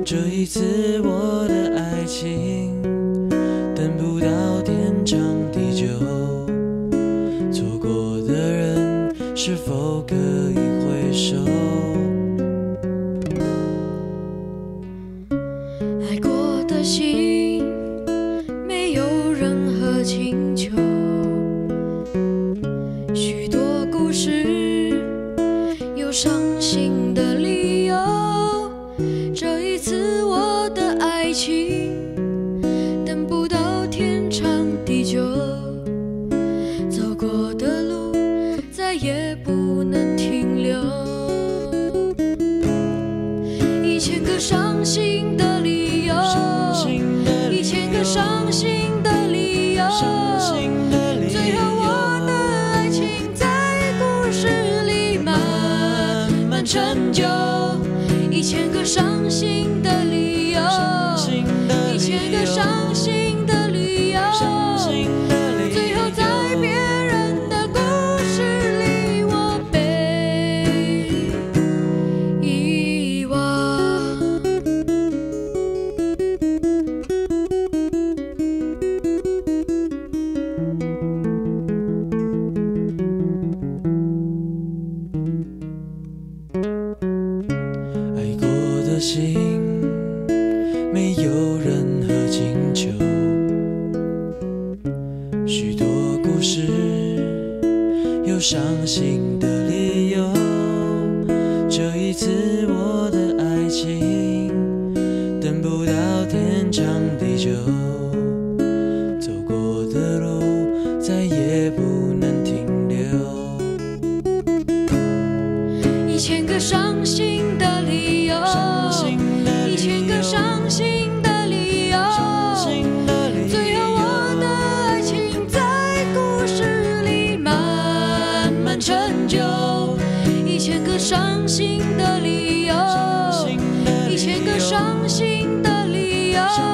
这一次我的爱情等不到天长地久，错过的人是否可以回首？ 爱过的心没有任何请求，许多故事有伤心的理由。这一次我的爱情等不到天长地久，走过的路再也不能停留。1000个伤心的理由，1000个伤心的理由，最后我的爱情在故事里慢慢成就。1000个伤心的理由，1000个伤心的理由，最后在别人的故事里我被遗忘。 爱过的心没有任何请求，许多故事有伤心的理由。这一次我的爱情等不到天长地久，走过的路再也不能停留。 1000个伤心的理由，1000个伤心的理由，最后我的爱情在故事里慢慢成就。1000个伤心的理由，1000个伤心的理由。